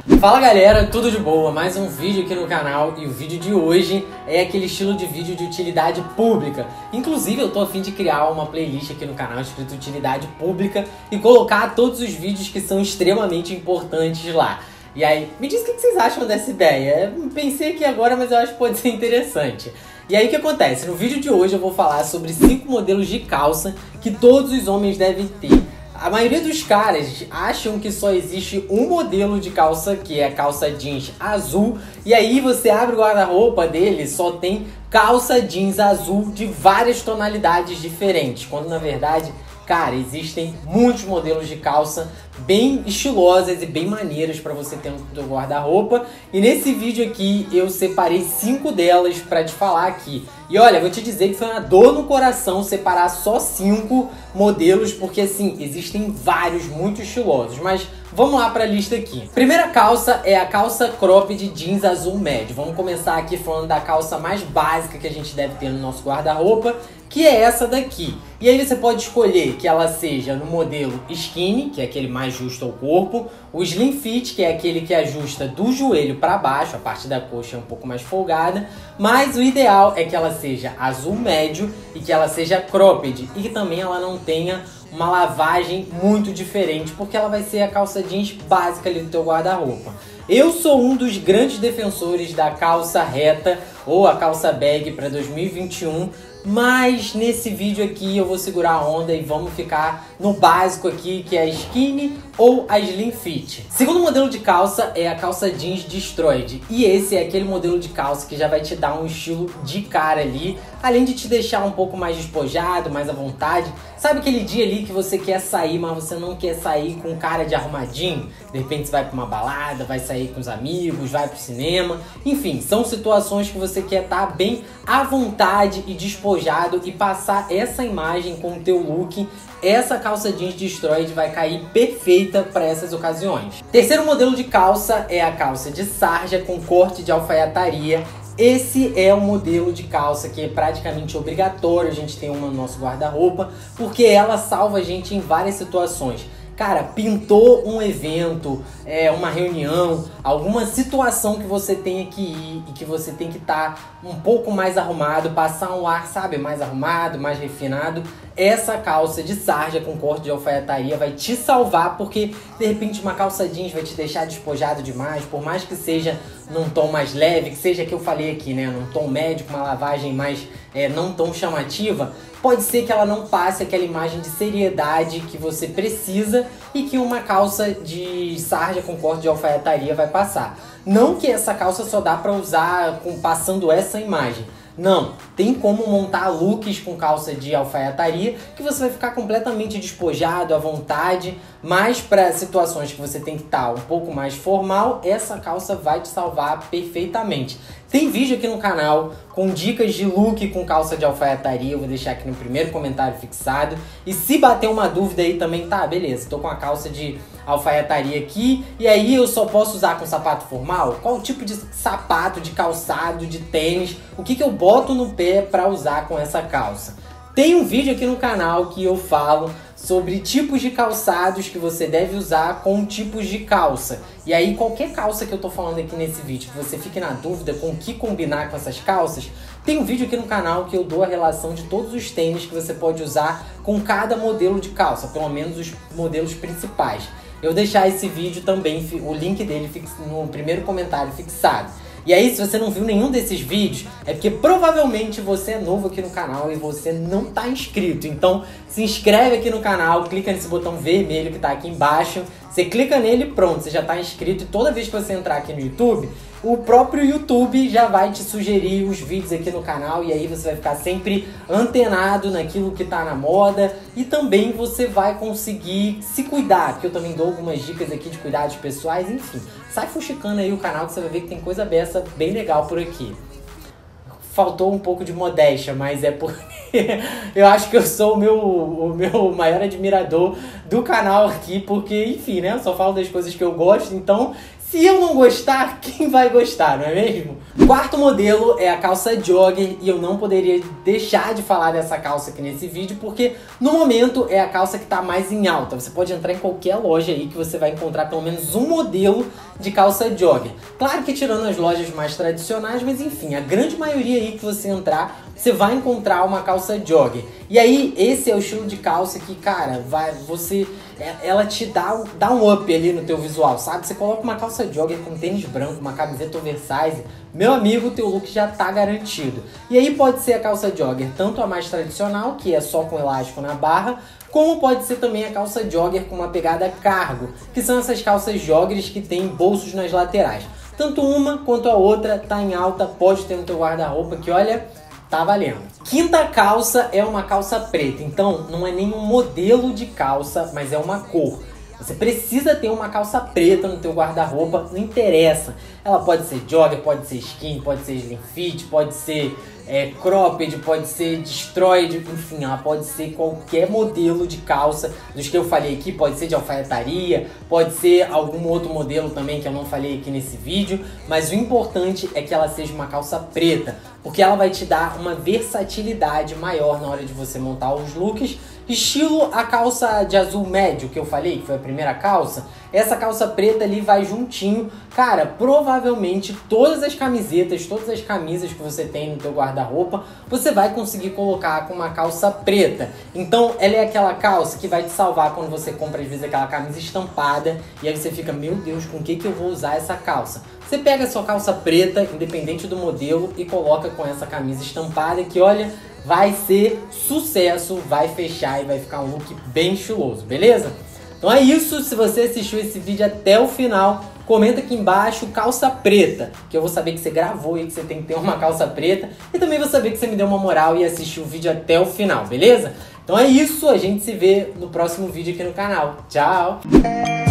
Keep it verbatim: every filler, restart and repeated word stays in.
Fala galera, tudo de boa? Mais um vídeo aqui no canal e o vídeo de hoje é aquele estilo de vídeo de utilidade pública. Inclusive eu tô a fim de criar uma playlist aqui no canal escrito utilidade pública e colocar todos os vídeos que são extremamente importantes lá. E aí, me diz o que vocês acham dessa ideia. Eu pensei aqui agora, mas eu acho que pode ser interessante. E aí o que acontece? No vídeo de hoje eu vou falar sobre cinco modelos de calça que todos os homens devem ter. A maioria dos caras acham que só existe um modelo de calça, que é a calça jeans azul. E aí você abre o guarda-roupa dele, só tem calça jeans azul de várias tonalidades diferentes. Quando na verdade, cara, existem muitos modelos de calça bem estilosas e bem maneiras para você ter no seu guarda-roupa. E nesse vídeo aqui eu separei cinco delas para te falar aqui. E olha, vou te dizer que foi uma dor no coração separar só cinco modelos, porque assim, existem vários muito estilosos. Mas vamos lá para a lista aqui. Primeira calça é a calça cropped jeans azul médio. Vamos começar aqui falando da calça mais básica que a gente deve ter no nosso guarda-roupa, que é essa daqui. E aí você pode escolher que ela seja no modelo skinny, que é aquele mais justo ao corpo, o slim fit, que é aquele que ajusta do joelho para baixo, a parte da coxa é um pouco mais folgada, mas o ideal é que ela seja azul médio e que ela seja cropped e que também ela não tenha uma lavagem muito diferente, porque ela vai ser a calça jeans básica ali do teu guarda-roupa. Eu sou um dos grandes defensores da calça reta ou a calça bag para dois mil e vinte e um, mas nesse vídeo aqui eu vou segurar a onda e vamos ficar no básico aqui, que é a skinny ou a slim fit. Segundo modelo de calça é a calça jeans destroyed, e esse é aquele modelo de calça que já vai te dar um estilo de cara ali, além de te deixar um pouco mais despojado, mais à vontade. Sabe aquele dia ali que você quer sair, mas você não quer sair com cara de arrumadinho? De repente você vai pra uma balada, vai sair com os amigos, vai pro cinema. Enfim, são situações que você quer estar bem à vontade e despojado e passar essa imagem com o teu look. Essa calça jeans destroyed vai cair perfeita para essas ocasiões. Terceiro modelo de calça é a calça de sarja com corte de alfaiataria. Esse é um modelo de calça que é praticamente obrigatório a gente ter uma no nosso guarda-roupa, porque ela salva a gente em várias situações. Cara, pintou um evento, é, uma reunião, alguma situação que você tenha que ir e que você tem que estar um pouco mais arrumado, passar um ar, sabe, mais arrumado, mais refinado. Essa calça de sarja com corte de alfaiataria vai te salvar, porque de repente uma calça jeans vai te deixar despojado demais, por mais que seja num tom mais leve, que seja que eu falei aqui, né, num tom médio, com uma lavagem mais é, não tão chamativa, pode ser que ela não passe aquela imagem de seriedade que você precisa e que uma calça de sarja com corte de alfaiataria vai passar. Não que essa calça só dá para usar com, passando essa imagem. Não, tem como montar looks com calça de alfaiataria que você vai ficar completamente despojado, à vontade, mas para situações que você tem que estar um pouco mais formal, essa calça vai te salvar perfeitamente. Tem vídeo aqui no canal com dicas de look com calça de alfaiataria, eu vou deixar aqui no primeiro comentário fixado. E se bater uma dúvida aí também, tá, beleza, tô com a calça de alfaiataria aqui, e aí eu só posso usar com sapato formal? Qual tipo de sapato, de calçado, de tênis, o que que eu boto no pé para usar com essa calça? Tem um vídeo aqui no canal que eu falo sobre tipos de calçados que você deve usar com tipos de calça. E aí qualquer calça que eu tô falando aqui nesse vídeo, que você fique na dúvida com o que combinar com essas calças, tem um vídeo aqui no canal que eu dou a relação de todos os tênis que você pode usar com cada modelo de calça, pelo menos os modelos principais. Eu vou deixar esse vídeo também, o link dele no primeiro comentário fixado. E aí, se você não viu nenhum desses vídeos, é porque provavelmente você é novo aqui no canal e você não tá inscrito. Então, se inscreve aqui no canal, clica nesse botão vermelho que tá aqui embaixo. Você clica nele e pronto, você já tá inscrito. E toda vez que você entrar aqui no YouTube, o próprio YouTube já vai te sugerir os vídeos aqui no canal. E aí você vai ficar sempre antenado naquilo que tá na moda. E também você vai conseguir se cuidar, porque eu também dou algumas dicas aqui de cuidados pessoais, enfim. Sai fuxicando aí o canal que você vai ver que tem coisa beça bem legal por aqui. Faltou um pouco de modéstia, mas é porque eu acho que eu sou o meu, o meu maior admirador do canal aqui, porque, enfim, né, eu só falo das coisas que eu gosto, então Se eu não gostar, quem vai gostar, não é mesmo? O quarto modelo é a calça jogger e eu não poderia deixar de falar dessa calça aqui nesse vídeo porque no momento é a calça que está mais em alta. Você pode entrar em qualquer loja aí que você vai encontrar pelo menos um modelo de calça jogger. Claro que tirando as lojas mais tradicionais, mas enfim, a grande maioria aí que você entrar, você vai encontrar uma calça jogger. E aí, esse é o estilo de calça que, cara, vai, você, ela te dá, dá um up ali no teu visual, sabe? Você coloca uma calça jogger com tênis branco, uma camiseta oversize, meu amigo, o teu look já tá garantido. E aí pode ser a calça jogger, tanto a mais tradicional, que é só com elástico na barra, como pode ser também a calça jogger com uma pegada cargo, que são essas calças joggers que tem bolsos nas laterais. Tanto uma quanto a outra tá em alta, pode ter no teu guarda-roupa que, olha, tá valendo. Quinta calça é uma calça preta, então não é nenhum modelo de calça, mas é uma cor. Você precisa ter uma calça preta no teu guarda-roupa, não interessa. Ela pode ser jogger, pode ser skin, pode ser slim fit, pode ser é, cropped, pode ser destroyed, enfim, ela pode ser qualquer modelo de calça dos que eu falei aqui, pode ser de alfaiataria, pode ser algum outro modelo também que eu não falei aqui nesse vídeo, mas o importante é que ela seja uma calça preta, porque ela vai te dar uma versatilidade maior na hora de você montar os looks, estilo a calça de azul médio que eu falei, que foi a primeira calça. Essa calça preta ali vai juntinho. Cara, provavelmente todas as camisetas, todas as camisas que você tem no teu guarda-roupa, você vai conseguir colocar com uma calça preta. Então, ela é aquela calça que vai te salvar quando você compra, às vezes, aquela camisa estampada. E aí você fica, meu Deus, com o que que eu vou usar essa calça? Você pega a sua calça preta, independente do modelo, e coloca com essa camisa estampada que, olha, vai ser sucesso, vai fechar e vai ficar um look bem estiloso, beleza? Então é isso, se você assistiu esse vídeo até o final, comenta aqui embaixo calça preta, que eu vou saber que você gravou e que você tem que ter uma calça preta, e também vou saber que você me deu uma moral e assistiu o vídeo até o final, beleza? Então é isso, a gente se vê no próximo vídeo aqui no canal. Tchau!